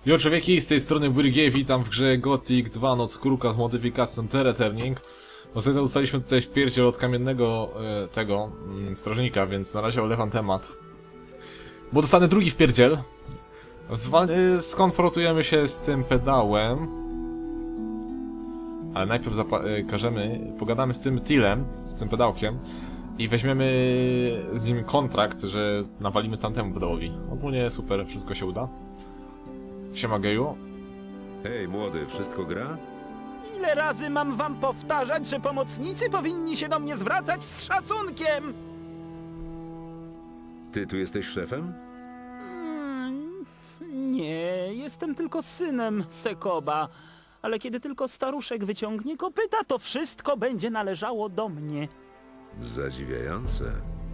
Jo człowieki, z tej strony Byrgie, witam w grze Gothic 2 Noc Kruka z modyfikacją Terraturning. Ostatnio dostaliśmy tutaj wpierdziel od kamiennego strażnika, więc na razie olewam temat. Bo dostanę drugi wpierdziel. Skonfrontujemy się z tym pedałem. Ale najpierw pogadamy z tym Tillem, z tym pedałkiem. I weźmiemy z nim kontrakt, że nawalimy tamtemu pedałowi. Ogólnie super, wszystko się uda. Siema geju. Hej młody, wszystko gra? Ile razy mam wam powtarzać, że pomocnicy powinni się do mnie zwracać z szacunkiem? Ty tu jesteś szefem? Nie, jestem tylko synem Sekoba. Ale kiedy tylko staruszek wyciągnie kopyta, to wszystko będzie należało do mnie. Zadziwiające.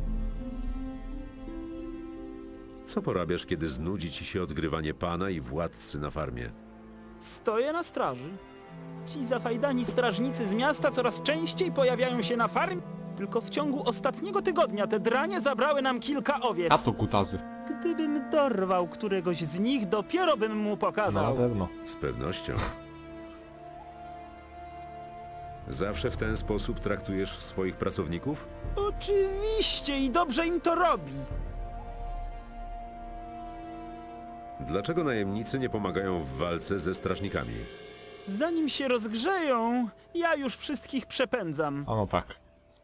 Co porabiasz, kiedy znudzi ci się odgrywanie pana i władcy na farmie? Stoję na straży. Ci zafajdani strażnicy z miasta coraz częściej pojawiają się na farmie. Tylko w ciągu ostatniego tygodnia te dranie zabrały nam kilka owiec. A to kutazy. Gdybym dorwał któregoś z nich, dopiero bym mu No pokazał. na pewno. Z pewnością. Zawsze w ten sposób traktujesz swoich pracowników? Oczywiście i dobrze im to robi. Dlaczego najemnicy nie pomagają w walce ze strażnikami? Zanim się rozgrzeją, ja już wszystkich przepędzam. A no tak.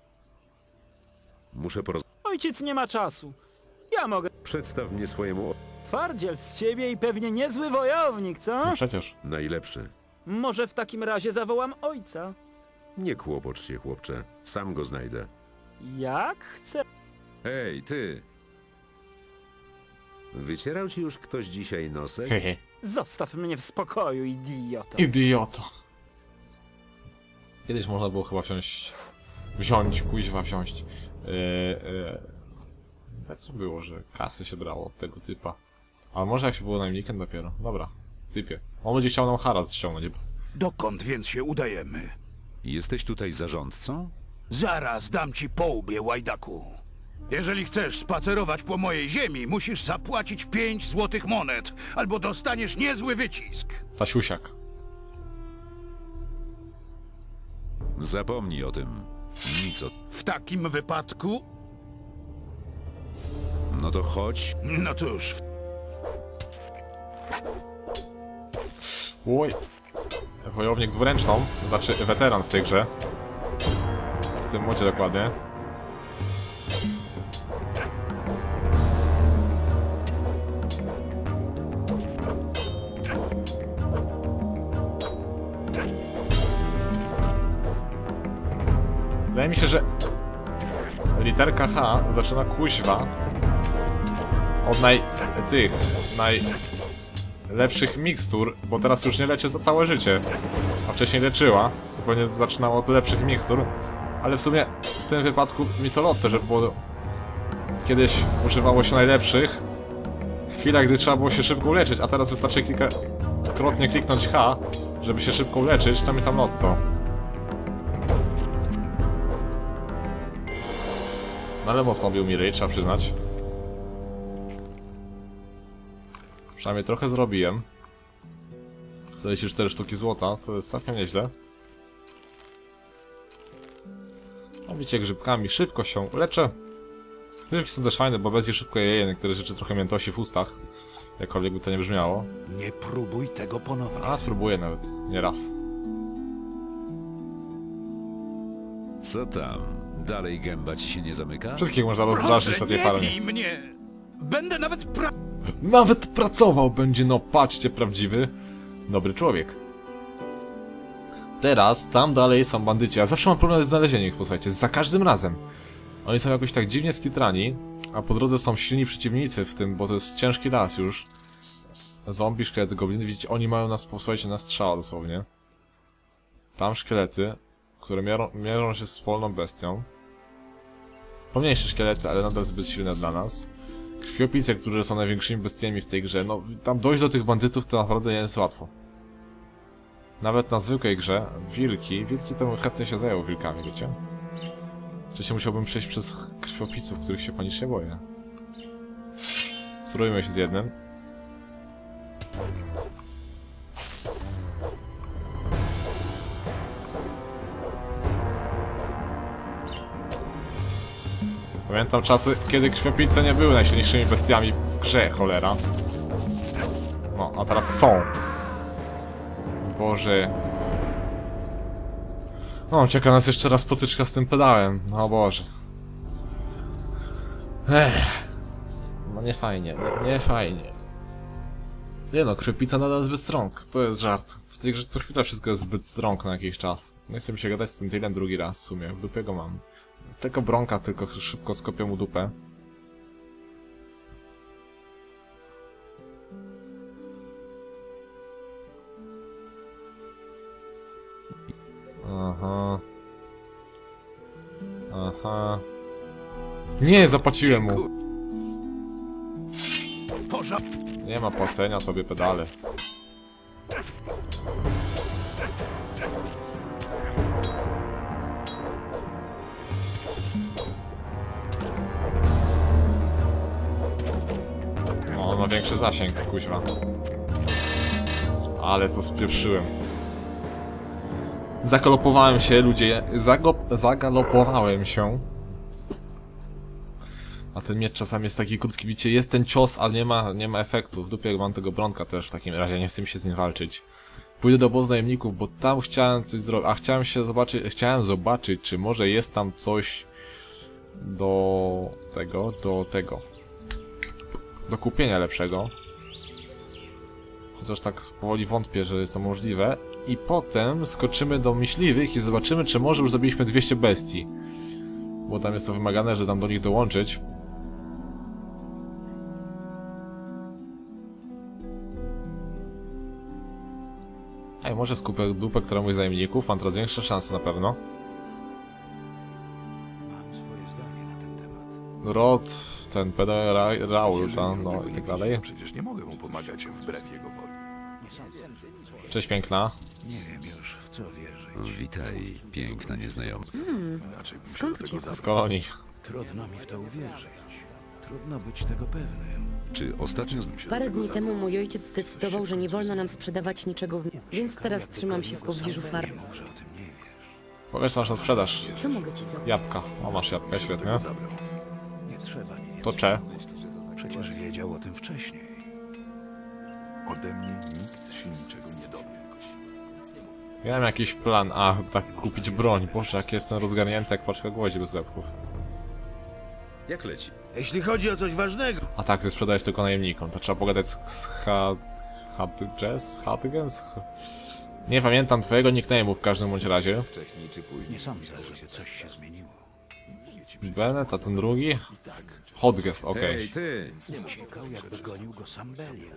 Muszę Ojciec nie ma czasu. Ja mogę. Przedstaw mnie swojemu Twardziel z ciebie i pewnie niezły wojownik, co? No przecież. najlepszy. Może w takim razie zawołam ojca. Nie kłopocz się, chłopcze. Sam go znajdę. Jak chcę. Hej, ty! Wycierał ci już ktoś dzisiaj nosek? Hehe. Zostaw mnie w spokoju, idioto. Idioto. Kiedyś można było chyba wziąć. Co było, że kasy się brało od tego typa. Ale może jak się było najemnikiem dopiero. Dobra, typie. On będzie chciał nam haras ściągnąć. Dokąd więc się udajemy? Jesteś tutaj zarządcą? Zaraz dam ci po łbie, łajdaku. Jeżeli chcesz spacerować po mojej ziemi, musisz zapłacić 5 złotych monet, albo dostaniesz niezły wycisk. Tasiusiak. Zapomnij o tym. Nic o... W takim wypadku, No to chodź. no cóż, Oj. Wojownik dwuręczną. Znaczy weteran w tej grze. W tym modzie dokładnie. Wydaje mi się, że literka H zaczyna kuźwa od najlepszych mikstur, bo teraz już nie leczy za całe życie, a wcześniej leczyła, to pewnie zaczynało od lepszych mikstur, ale w sumie w tym wypadku mi to lotto, że było kiedyś używało się najlepszych w chwilach, gdy trzeba było się szybko uleczyć, a teraz wystarczy kilkakrotnie kliknąć H, żeby się szybko uleczyć, to mi tam lotto. No ale mocno bił mi ryj, trzeba przyznać. Przynajmniej trochę zrobiłem. 44 sztuki złota, to jest całkiem nieźle. No widzicie, grzybkami szybko się leczę. Grzybki są też fajne, bo bez je szybko jeje, niektóre rzeczy trochę miętosi w ustach. Jakkolwiek by to nie brzmiało. nie próbuj tego ponownie. A spróbuję nawet, nie raz. Co tam? Dalej gęba ci się nie zamyka? Wszystkich można rozdrażnić na tej nie farmie. bij mnie! Będę nawet Nawet pracował będzie, no patrzcie, prawdziwy, dobry człowiek. Teraz, tam dalej są bandyci. Ja zawsze mam problem z znalezieniem ich, posłuchajcie, za każdym razem. Oni są jakoś tak dziwnie skitrani, a po drodze są silni przeciwnicy w tym, bo to jest ciężki las już. Zombie, szkielety, gobliny, widzicie, oni mają nas, posłuchajcie, na strzała dosłownie. Tam szkielety, które mierzą się z polną bestią. Pomniejsze szkielety, ale nadal zbyt silne dla nas. Krwiopice, które są największymi bestiami w tej grze. No, tam dojść do tych bandytów to naprawdę nie jest łatwo. Nawet na zwykłej grze, wilki to bym chętnie się zajął wilkami, wiecie? Wcześniej musiałbym przejść przez krwiopiców, których się panicznie boję. Spróbujmy się z jednym. Pamiętam czasy, kiedy krwiopijce nie były najsilniejszymi bestiami w grze, cholera. No, a teraz są. Boże. No, czeka nas jeszcze raz potyczka z tym pedałem. No Boże. No nie fajnie, nie fajnie. Nie no, krwiopijca nadal zbyt strong, to jest żart. W tej grze co chwila wszystko jest zbyt strong na jakiś czas. Nie chcę mi się gadać z tym Tailem drugi raz w sumie, w dupie go mam. Tego Bronka tylko szybko skopię mu dupę. Aha. Aha. Nie, zapłaciłem mu. Nie ma płacenia sobie pedale. No, on ma większy zasięg, kuźwa. Ale co spieprzyłem. Zagalopowałem się, ludzie. Zagalopowałem się. A ten miecz czasami jest taki krótki, widzicie, jest ten cios, ale nie ma efektu. W dupie jak mam tego Bronka też w takim razie, nie chcę mi się z nim walczyć. Pójdę do obozu najemników, bo tam chciałem coś zrobić, a chciałem zobaczyć, czy może jest tam coś do kupienia lepszego. Chociaż tak powoli wątpię, że jest to możliwe. I potem skoczymy do myśliwych i zobaczymy, czy może już zabiliśmy 200 bestii. Bo tam jest to wymagane, że tam do nich dołączyć. Ej, może skupię dupę któremuś z zajemników, mam teraz większe szanse na pewno. Mam swoje zdanie na ten temat. Rod, ten pedał Raul, tam, no i tak dalej. Przecież nie mogę mu pomagać wbrew jego woli. Cześć piękna. Nie wiem już, w co wierzyć. Witaj, piękna nieznajoma. Inaczej bym się Skąd do cię tego znam? Z kolonii. Trudno mi w to uwierzyć. Trudno być tego pewnym. Czy ostatnio Parę dni temu mój ojciec zdecydował, że nie wolno nam sprzedawać niczego, więc teraz trzymam się w pobliżu farmy. Może o tym nie wiesz. Powiesz masz na sprzedaż. Co mogę ci zrobić? Jabłka. O, masz jabłka, świetnie. zabrał. Nie trzeba nic. To cze. Przecież wiedział o tym wcześniej. Ode mnie nikt się niczego nie dowie. Miałem jakiś plan, tak kupić broń. Boże, jak jestem rozgarnięty jak paczka gwoździ bez łebków. Jak leci? Jeśli chodzi o coś ważnego, A tak, ty sprzedajesz tylko najemnikom. To trzeba pogadać z Hardgens? Nie pamiętam twojego nickname'u w każdym bądź razie. nie sądzę, żeby coś się zmieniło. Bennett, a ten drugi? Hodges, okej. Ej, ty! Uciekał, jakby gonił go sam Belial.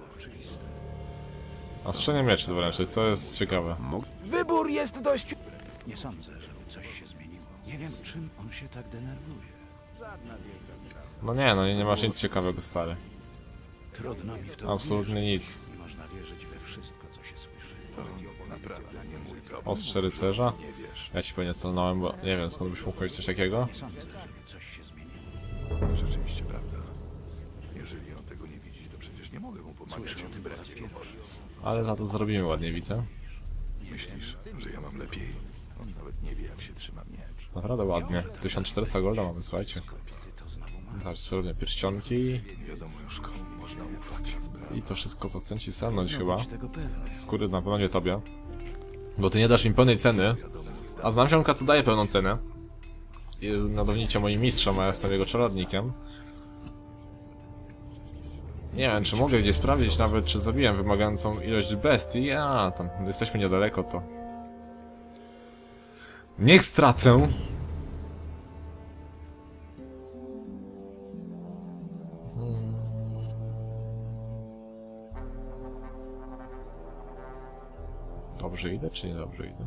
A strzenie mieczy dwuręcznych, to jest ciekawe. Wybór jest dość... Nie sądzę, żeby coś się zmieniło. Nie wiem, czym on się tak denerwuje. No nie masz nic ciekawego, stary. Trudno mi w to Absolutnie nic. uwierzyć. Nie można wierzyć we wszystko, co się słyszy. Naprawdę nie mój problem. Ostrze rycerza? Nie wiesz. Ja ci pewnie stanąłem, bo nie wiem skąd byś mógł mieć coś takiego. Nie sądzę, żeby coś się zmieniło. Rzeczywiście prawda. Jeżeli on tego nie widzi, to przecież nie mogę mu pomagać Słyszę o tym po raz wbrew jego woli. pierwszy. Ale za to zrobimy ładnie, widzę. Myślisz, że ja mam lepiej? On nawet nie wie, jak się trzyma miecz. Naprawdę ładnie. 1400 golda mamy, słuchajcie. Zaraz sprawdzę pierścionki. Wiadomo już komu można ufać. I to wszystko co chcę ci selnąć chyba. Być tego pewny. Skóry na pewno nie tobie. Bo ty nie dasz mi pełnej ceny. A znam ziomka co daje pełną cenę. Jest mianowicie moim mistrzem, a ja jestem jego czarodnikiem. Nie wiem, czy mogę gdzieś sprawdzić nawet, czy zabiłem wymagającą ilość bestii. A, tam jesteśmy niedaleko, to... Niech stracę! Dobrze idę, czy nie dobrze idę?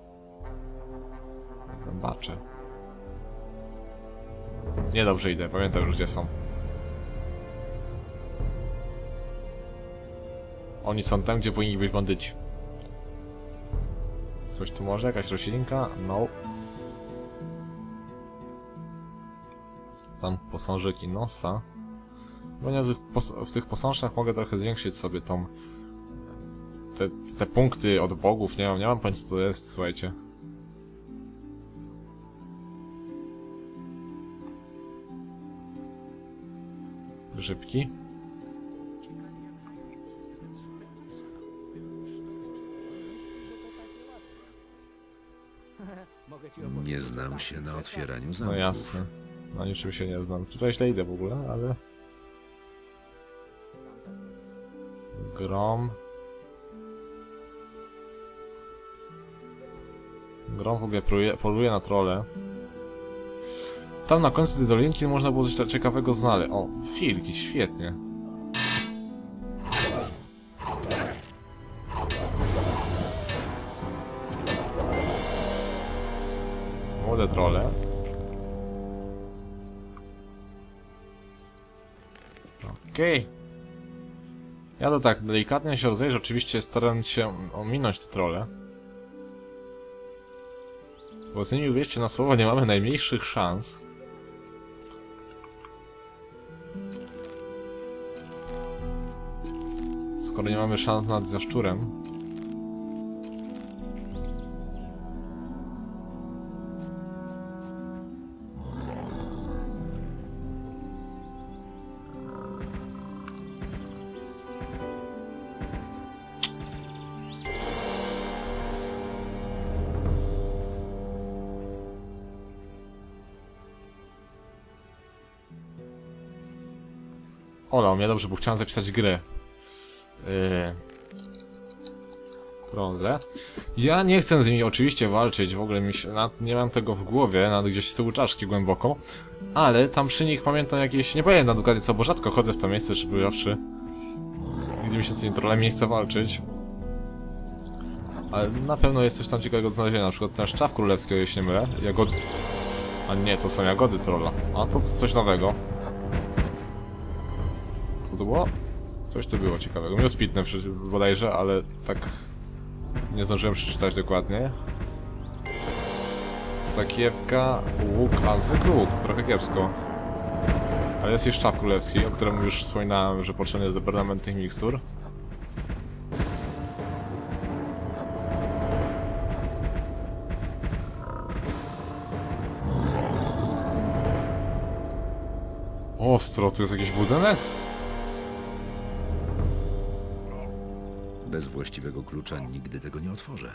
Zobaczę. Nie dobrze idę, pamiętam już gdzie są. Oni są tam, gdzie powinni być bandyci. Coś tu może? Jakaś roślinka? No. Tam posążek i nosa. Bo nie, w tych posążkach mogę trochę zwiększyć sobie tą... Te punkty od bogów, nie mam pojęcia co to jest, słuchajcie. Grzybki. Nie znam się na otwieraniu No zamków. jasne. Na niczym się nie znam. Tutaj źle idę w ogóle, ale... Grom. Grom w ogóle poluje na trolle. Tam na końcu tej dolinki można było coś ciekawego znaleźć. O, wilki, świetnie. Młode trolle. Okej. Ja to tak delikatnie się rozejrzę, oczywiście starając się ominąć te trolle. Bo z nimi, uwierzcie na słowo, nie mamy najmniejszych szans. Skoro nie mamy szans nad jaszczurem. Olał mnie, dobrze, bo chciałem zapisać grę. Trolle. Ja nie chcę z nimi oczywiście walczyć, w ogóle nie mam tego w głowie, nawet gdzieś z tyłu czaszki głęboko. Ale tam przy nich pamiętam jakieś, nie pamiętam dokładnie co, bo rzadko chodzę w to miejsce, czy bywawszy. Nigdy mi się z tymi trollami nie chce walczyć. Ale na pewno jest coś tam ciekawego do znalezienia, na przykład ten szczaw królewski, o ile się nie mylę. Jagody... A nie, to są jagody trolla. A to coś nowego. Co to było? Coś tu było ciekawego. Miód pitny bodajże, ale tak nie zdążyłem przeczytać dokładnie. Sakiewka, łuk, a zwykły łuk, to trochę kiepsko. Ale jest jeszcze szczaw królewski, o którym już wspominałem, że potrzebny jest do permanentnych mikstur. Ostro, tu jest jakiś budynek? Bez właściwego klucza nigdy tego nie otworzę.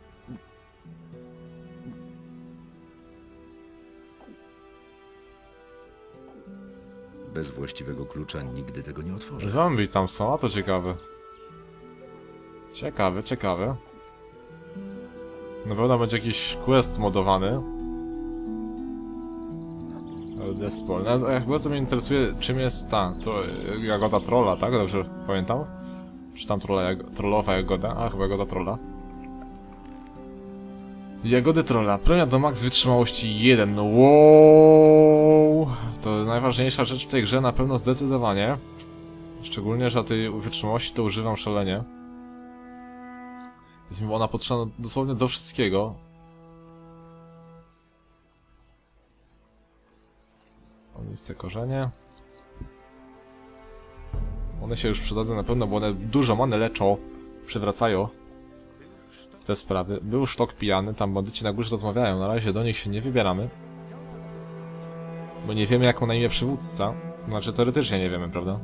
Bez właściwego klucza nigdy tego nie otworzę. Zombie tam są, a to ciekawe. Ciekawe. Na pewno będzie jakiś quest modowany. Bardzo mnie interesuje, czym jest ta, to jagoda trolla, tak? Dobrze pamiętam? Czy tam trollowa jagoda? A, chyba jagoda trolla. Jagody trolla. Premia do max wytrzymałości 1. No wow! To najważniejsza rzecz w tej grze na pewno zdecydowanie. Szczególnie, że tej wytrzymałości to używam szalenie. Jest mi ona potrzebna dosłownie do wszystkiego. Liste korzenie. One się już przydadzą na pewno, bo one dużo many leczą, przywracają te sprawy. Był sztok pijany, tam bandyci na górze rozmawiają, na razie do nich się nie wybieramy. Bo nie wiemy, jak ma na imię przywódca. Znaczy, teoretycznie nie wiemy, prawda?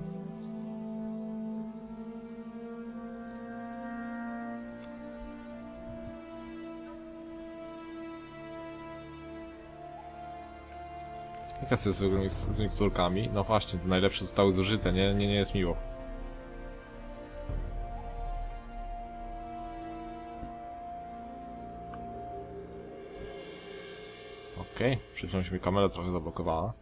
Jaka jest z miksturkami? No właśnie, te najlepsze zostały zużyte, nie jest miło. Okej, przed chwilą się mi kamera trochę zablokowała.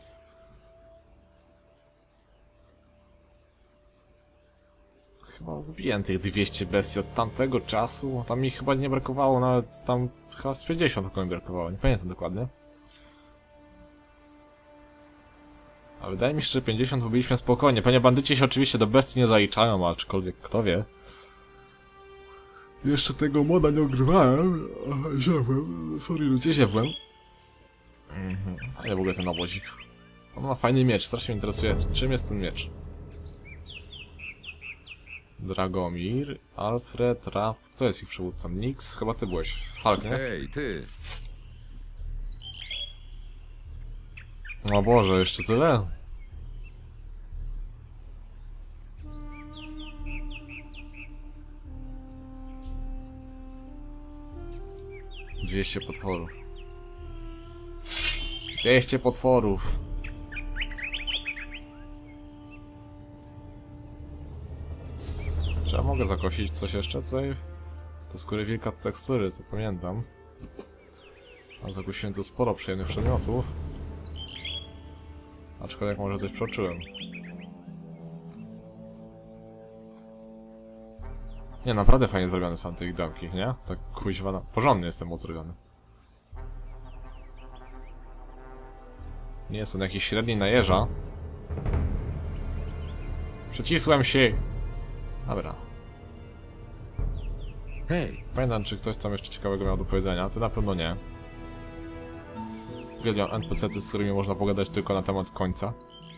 Chyba zgubiłem tych 200 bestii od tamtego czasu. Tam mi chyba nie brakowało, nawet tam chyba z 50 około mi brakowało, nie pamiętam dokładnie. A wydaje mi się, że 50 byliśmy spokojnie, ponieważ bandyci się oczywiście do bestii nie zaliczają, aczkolwiek kto wie. Jeszcze tego moda nie ogrywałem. Ziewłem, sorry ludzie, ziewłem. Fajny w ogóle ten obozik. On ma fajny miecz, strasznie mnie interesuje, czym jest ten miecz. Dragomir, Alfred, Raf, kto jest ich przywódcą? Nix? Chyba ty byłeś. Falk, nie? Hej, ty! O Boże, jeszcze tyle? 200 potworów. 200 potworów. Czy ja mogę zakosić coś jeszcze tutaj? To skóry wilka tekstury, to pamiętam. A zakusiłem tu sporo przyjemnych przedmiotów. Aczkolwiek może coś przeoczyłem. Nie, naprawdę fajnie zrobione są te domki, nie? Tak kuźwa, porządnie jestem moc zrobiony. Nie jest on jakiś średni na jeża. Przycisłem się! Dobra. Hej, Pamiętam, czy ktoś tam jeszcze ciekawego miał do powiedzenia, to na pewno nie. Uwielbiam NPC-ty, z którymi można pogadać tylko na temat końca.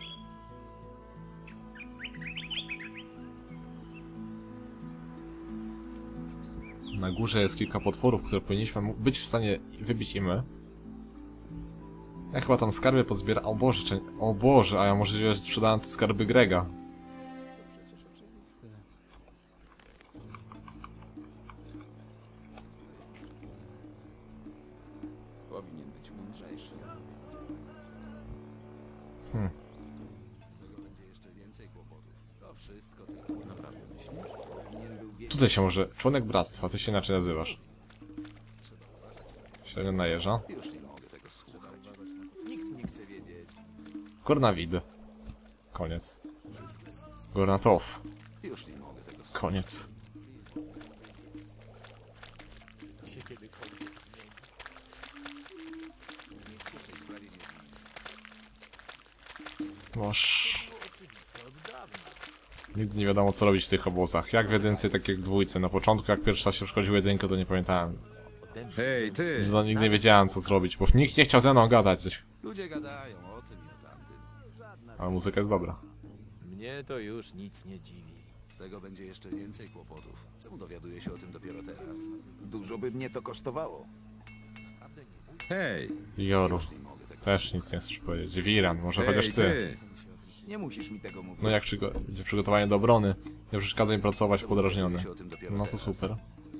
Na górze jest kilka potworów, które powinniśmy być w stanie wybić i my. Ja chyba tam skarby pozbiera... O Boże, o Boże, a ja możliwe, że sprzedałem te skarby Grega. Tutaj się może... Członek bractwa, ty się inaczej nazywasz. Średnio na jeża. Gornawid. Koniec. Gornatow. Koniec. Moż. Nigdy nie wiadomo co robić w tych obozach. Jak w jedynce, tak jak w dwójce. Na początku jak pierwszy raz się wchodził jedynkę, to nie pamiętałem. hej, ty! Nigdy nie wiedziałem co zrobić, bo nikt nie chciał ze mną gadać. Ludzie gadają o tym i o tamtym. Ale muzyka jest dobra. Mnie to już nic nie dziwi. Z tego będzie jeszcze więcej kłopotów. Czemu dowiaduję się o tym dopiero teraz? Dużo by mnie to kosztowało. Hej, Joru. Też nic nie chcesz powiedzieć. Wiran, może chociaż hej, ty. ty! Nie musisz mi tego mówić. No jak będzie przygotowanie do obrony. Nie przeszkadzaj pracować podrażniony. No to super.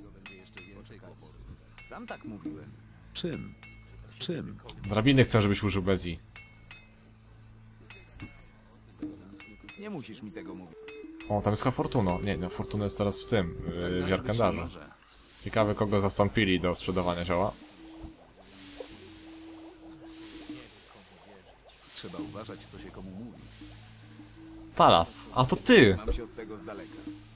Sam tak mówiłem. Czym? Czym? Drabiny chcę, żebyś użył Bezji. Nie musisz mi tego mówić. O, tam jest chyba Fortuno. Nie, no Fortuna jest teraz w tym, w Jarkendarze. Ciekawe kogo zastąpili do sprzedawania zioła. Trzeba uważać, co się komu mówi. Talas, a to ty! Mam się od tego z daleka.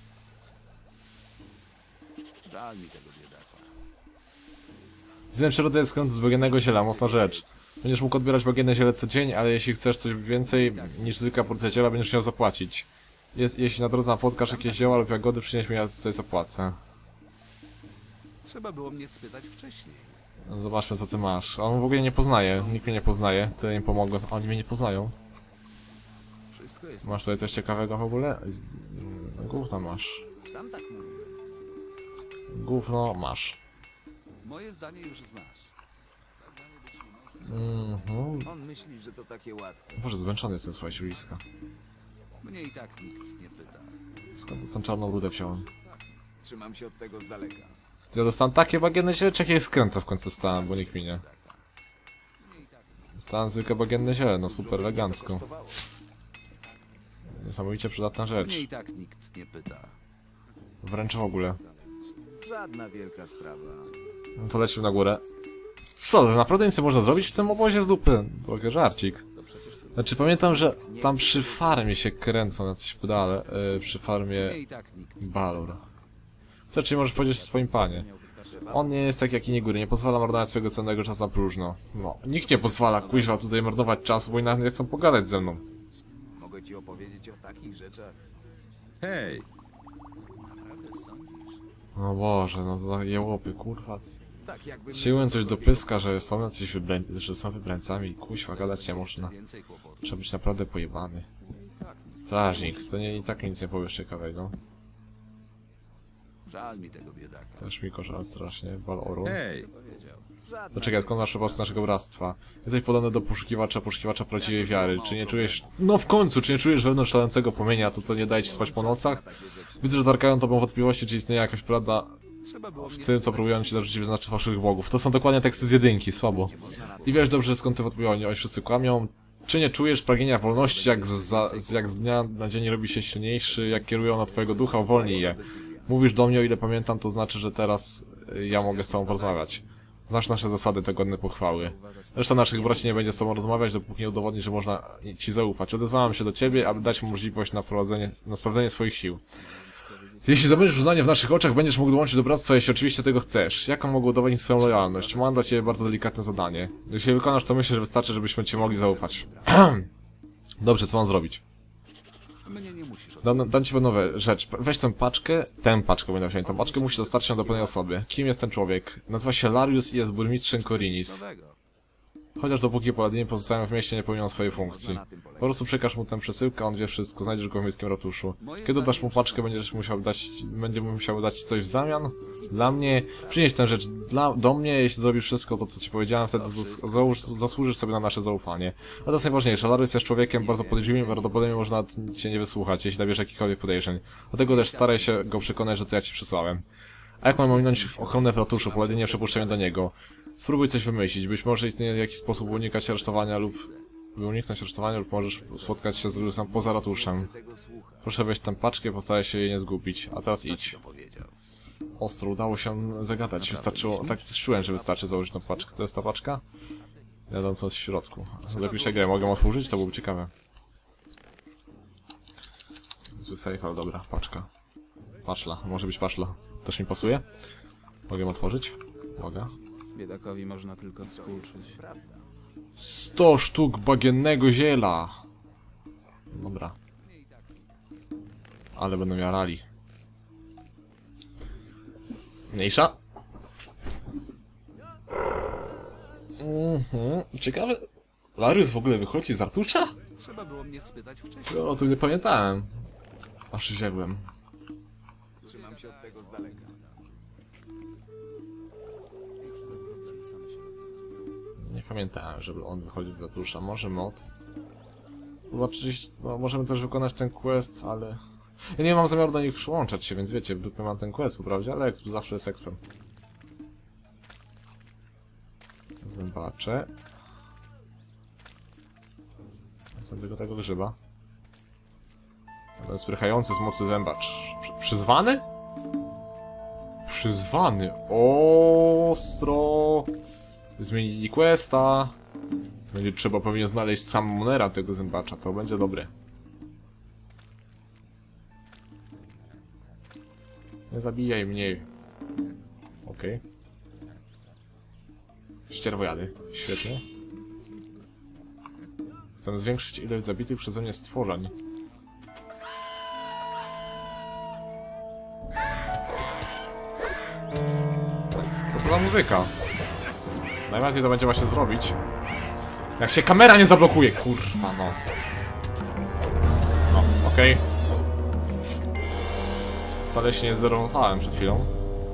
Żal mi tego biedaka. Zjednczy rodzaj skrętu z bagiennego ziela, mocna rzecz. Będziesz mógł odbierać bagienne ziele co dzień, ale jeśli chcesz coś więcej niż zwykła porcja ziela, będziesz musiał zapłacić. Jeśli na drodze napotkasz jakieś zioła lub jagody, przynieś mi, ja tutaj zapłacę. Trzeba było mnie spytać wcześniej. No, zobaczmy co ty masz. On w ogóle nie poznaje, nikt mnie nie poznaje, tyle im pomogłem, oni mnie nie poznają. Wszystko jest... Masz tutaj coś ciekawego w ogóle? Gówno masz. Sam tak mówiłem. Gówno masz. Moje zdanie już znasz. On myśli, że to takie łatwe. Boże, zmęczony jestem, słuchajcie, Uliska. Mnie i tak nikt nie pyta. Skąd tą czarną rudę wziąłem? Trzymam się od tego z daleka. Ja dostałem takie bagienne ziele, czy jakieś skręta w końcu stałem, bo nikt mi nie. Dostałem zwykłe bagienne ziele, no super elegancko. Niesamowicie przydatna Mnie rzecz. i tak nikt nie pyta. Wręcz w ogóle. Żadna wielka sprawa. No to lecimy na górę. Co, naprawdę nic nie można zrobić w tym obozie z dupy? Trochę żarcik. Znaczy pamiętam, że tam przy farmie się kręcą jacyś pedale, przy farmie Mnie i tak nikt. Balor. Co, czy możesz powiedzieć o swoim panie? On nie jest tak jak inni góry, nie pozwala marnować swojego cennego czasu na próżno. No, nikt nie pozwala, kuźwa, tutaj marnować czasu, bo inaczej nie chcą pogadać ze mną. Mogę ci opowiedzieć o takich rzeczach. Hej, Naprawdę sądzisz? O Boże, no za jełopy, kurwa. Tak jakby... Strzeliłem coś do pyska, że są jacyś że są wybrańcami, kuźwa, gadać nie można. Więcej kłopotów. Trzeba być naprawdę pojebany. Strażnik, to nie i tak nic nie powiesz ciekawego. Żal mi tego biedaka. Też mi koszał strasznie, Balorun. hej! Żadna... To czekaj, skąd masz po naszego bractwa? Jesteś podobny do poszukiwacza prawdziwej wiary. Czy nie czujesz... No w końcu, czy nie czujesz wewnątrz szalejącego płomienia, to co nie daje ci spać po nocach? Widzę, że tarkają tobą wątpliwości, czy istnieje jakaś prawda Trzeba było w mnie tym, co spytać próbują ci narzucić wyznaczy fałszywych bogów. To są dokładnie teksty z jedynki, słabo. I wiesz dobrze, skąd te wątpliwości, oni wszyscy kłamią. Czy nie czujesz pragnienia wolności, jak z dnia na dzień robi się silniejszy, jak kierują na twojego ducha, uwolnij je. Mówisz do mnie, o ile pamiętam, to znaczy, że teraz ja mogę z tobą porozmawiać. Znasz nasze zasady, te godne pochwały. Reszta naszych braci nie będzie z tobą rozmawiać, dopóki nie udowodni, że można ci zaufać. Odezwałem się do ciebie, aby dać możliwość na sprawdzenie swoich sił. Jeśli zdobędziesz uznanie w naszych oczach, będziesz mógł dołączyć do bractwa, jeśli oczywiście tego chcesz. Jaką mogę udowodnić swoją lojalność? Mam dla ciebie bardzo delikatne zadanie. Jeśli wykonasz, to myślę, że wystarczy, żebyśmy ci mogli zaufać. Dobrze, co mam zrobić? Mnie nie musisz Dam ci pewną rzecz. Weź tę paczkę będę wziąć. Tę paczkę musi dostarczyć ją do pewnej osoby. Kim jest ten człowiek? Nazywa się Larius i jest burmistrzem Korinis. nowego. Chociaż dopóki paladyni pozostają w mieście, nie pełnią swojej funkcji. Po prostu przekaż mu tę przesyłkę, on wie wszystko, znajdziesz go w miejskim ratuszu. Kiedy dasz mu paczkę, będzie musiał dać ci coś w zamian? Dla mnie, przynieś tę rzecz do mnie, jeśli zrobisz wszystko to, co ci powiedziałem, wtedy zasłużysz sobie na nasze zaufanie. A to jest najważniejsze, Larius jest człowiekiem bardzo podejrzliwym, prawdopodobnie można cię nie wysłuchać, jeśli nabierz jakichkolwiek podejrzeń. Dlatego też staraj się go przekonać, że to ja ci przysłałem. A jak mam ominąć ochronę w ratuszu, paladyni przepuszczają do niego? Spróbuj coś wymyślić, być może istnieje jakiś sposób uniknąć aresztowania lub możesz spotkać się z Lariusem poza ratuszem. Proszę weź tę paczkę i postaraj się jej nie zgubić. A teraz idź. Ostro, udało się zagadać, wystarczyło, tak czułem, że wystarczy założyć tą paczkę. To jest ta paczka? Jadąca w środku. Zapiszę grę, mogę otworzyć? To byłoby ciekawe. Zły safe, ale dobra, paczka. Paszla, może być paszla. Też mi pasuje? Mogę otworzyć? Mogę. Biedakowi można tylko współczuć. 100 sztuk bagiennego ziela! Dobra. Ale będą jarali. Mniejsza. Ciekawe. Larius w ogóle wychodzi z ratusza? Trzeba było mnie spytać wcześniej. O tym nie pamiętałem. Aż ziegłem. Trzymam się od tego z daleka. Nie pamiętałem, żeby on wychodził z ratusza. Może mod? Oczywiście, no, możemy też wykonać ten quest, ale... Ja nie mam zamiaru do nich przyłączać się, więc wiecie, w dupie mam ten quest, poprawdzie, ale exp zawsze jest expem. Zobaczę. Zabego tego grzyba. Ten sprychający z mocy zębacz. Przyzwany? Przyzwany. Ostro. Zmienili questa. Będzie trzeba pewnie znaleźć sam Monera tego zębacza. To będzie dobre. Nie zabijaj mnie. Okej. Ścierwojady. Świetnie. Chcę zwiększyć ilość zabitych przeze mnie stworzeń. Co to za muzyka? Najłatwiej to będzie właśnie zrobić. Jak się kamera nie zablokuje, kurwa no. No, okej. Wcale się nie zdenerwowałem przed chwilą.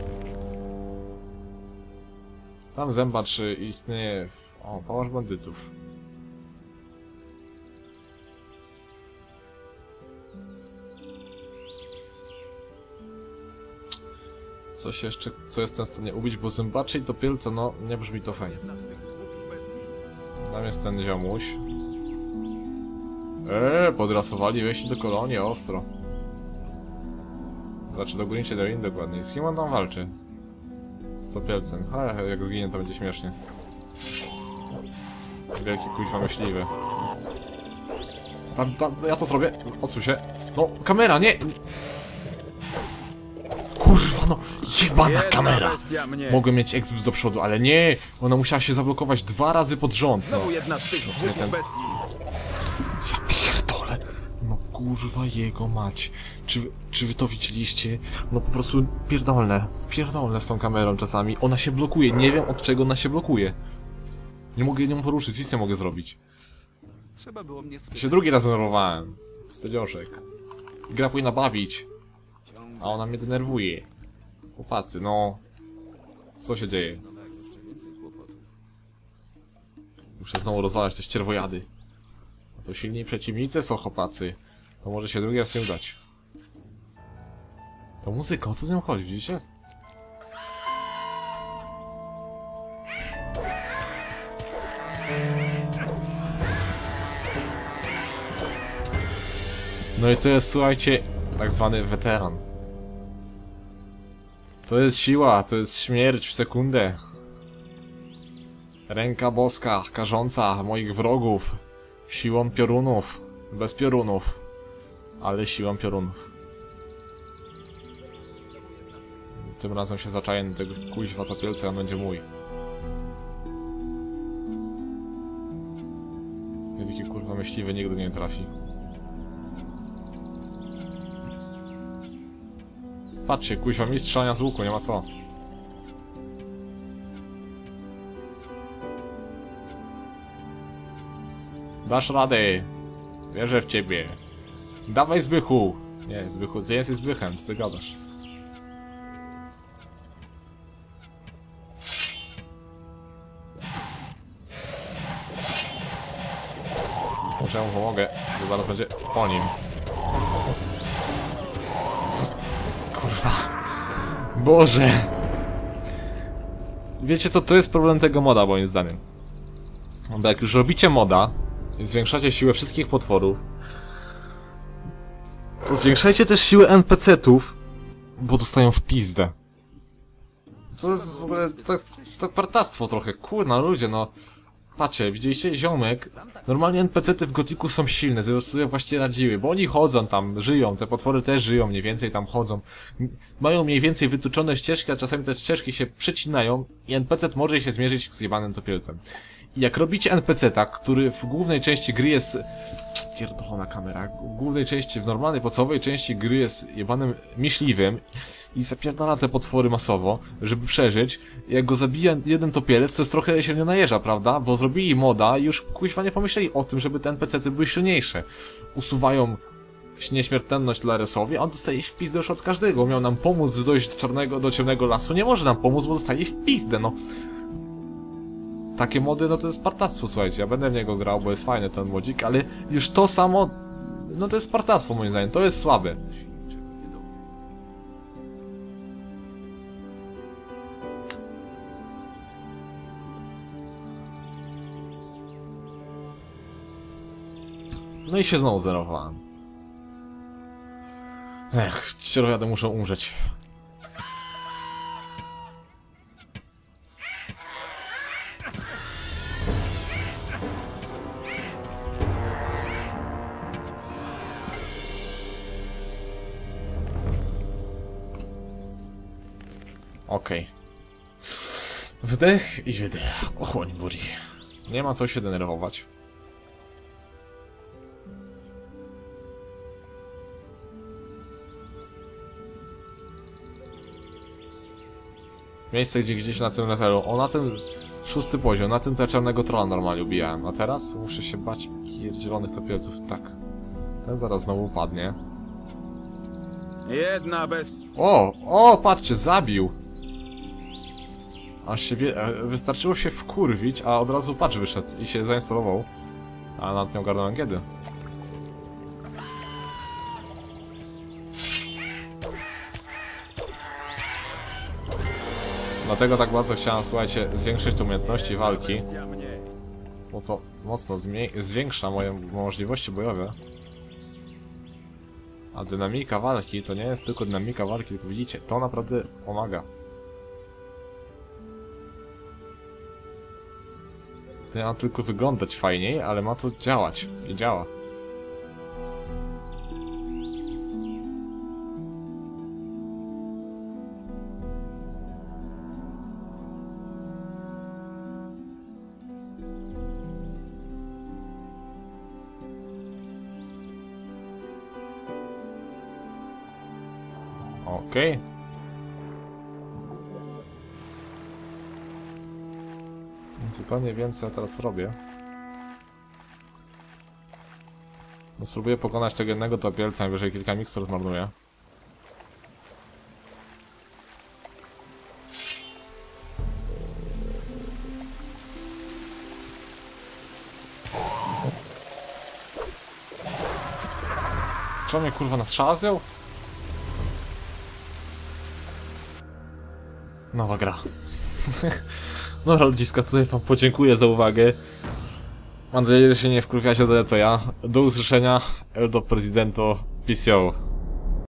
Tam zębacz istnieje w... O, pałac bandytów. Coś jeszcze, co jestem w stanie ubić, bo zębaczy i topielca, no, nie brzmi to fajnie. Tam jest ten ziomuś. Podrasowali wieści do kolonii, ostro. Znaczy do górniczej doliny dokładniej. Z kim on tam walczy? Z topielcem. Jak zginie, to będzie śmiesznie. Wielki kuźwa myśliwy. Ja to zrobię. Odsuń się. No, kamera, nie! Kurwa, no, jebana kamera! Mogłem mieć exbus do przodu, ale nie! Ona musiała się zablokować 2 razy pod rząd, no. Jedna z tych ten... Ja pierdolę! No kurwa jego mać. Czy wy to widzieliście? No po prostu pierdolne z tą kamerą czasami. Ona się blokuje, nie wiem od czego ona się blokuje. Nie mogę nią poruszyć, nic nie mogę zrobić. Trzeba było mnie spytać. Się drugi raz denerwowałem. Stedzioszek. Gra powinna bawić. A ona mnie denerwuje. Chłopacy, no. Co się dzieje? Muszę znowu rozwalać te ścierwojady. A to silni przeciwnicy są, chłopacy. To może się drugi raz nie udać. To muzyka, o co z nią chodzi, widzicie? No i to jest, słuchajcie, tak zwany weteran. To jest siła, to jest śmierć w sekundę. Ręka boska, karząca moich wrogów. Siłą piorunów. Bez piorunów. Ale siłą piorunów. Tym razem się zaczaję na tego kuźwa topielca, on będzie mój. Wielki kurwa myśliwy nigdy nie trafi. Patrzcie, kuźwa mi strzelania z łuku, nie ma co. Dasz radę. Wierzę w ciebie. Dawaj Zbychu. Nie, Zbychu, ty jesteś Zbychem, co ty gadasz? Może ja mu pomogę, bo zaraz będzie po nim. Kurwa. Boże. Wiecie co, to jest problem tego moda moim zdaniem. Bo jak już robicie moda i zwiększacie siłę wszystkich potworów, to zwiększajcie też siłę NPC-ów, bo dostają w pizdę. To jest w ogóle tak partactwo trochę, kurna ludzie, no. Patrzcie, widzieliście? Ziomek. Normalnie NPC-ty w Gotiku są silne, sobie właśnie radziły, bo oni chodzą tam, żyją, te potwory też żyją, mniej więcej tam chodzą. Mają mniej więcej wytyczone ścieżki, a czasami te ścieżki się przecinają i NPC może się zmierzyć z jebanym topielcem. I jak robicie NPC-ta, który w głównej części gry jest... Pierdolona kamera. W głównej części, w normalnej, podstawowej części gry jest jebanym myśliwym i zapierdala te potwory masowo, żeby przeżyć. Jak go zabija jeden topielec, to jest trochę średnio najeża, prawda? Bo zrobili moda i już kuźwa nie pomyśleli o tym, żeby te NPC-ty były silniejsze. Usuwają nieśmiertelność Laresowi, a on dostaje w pizdę już od każdego. Miał nam pomóc dojść do ciemnego lasu, nie może nam pomóc, bo dostaje w pizdę, no. Takie mody, no to jest partactwo, słuchajcie, ja będę w niego grał, bo jest fajny ten modzik, ale już to samo, no to jest partactwo moim zdaniem, to jest słabe. No i się znowu zerowałem. Ci czerwiady muszą umrzeć. Okej. Wdech i wydech. Ochłoń buri. Nie ma co się denerwować. Miejsce gdzieś na tym levelu. O, na tym 6. poziom. Na tym te czarnego trolla normalnie ubijałem. A teraz muszę się bać pierdzielonych topielców. Tak. Ten zaraz znowu upadnie. Jedna bez... O, patrzcie, zabił. Aż się wystarczyło się wkurwić, a od razu patch wyszedł i się zainstalował. A nad tym ogarnąłem kiedy. Dlatego tak bardzo chciałem, słuchajcie, zwiększyć te umiejętności walki. Bo to mocno zwiększa moje możliwości bojowe. A dynamika walki to nie jest tylko dynamika walki, tylko widzicie, to naprawdę pomaga. To ma tylko wyglądać fajniej, ale ma to działać. I działa. Okej. Zupełnie więcej ja teraz robię. No spróbuję pokonać tego jednego topielca, najwyżej kilka mikstur zmarnuję. Czy on mnie kurwa nastrzazał? Nowa gra. Dobra ludziska, tutaj wam podziękuję za uwagę. Mam nadzieję, że się nie wkurwiacie tyle co ja. Do usłyszenia. El do Presidento PCO.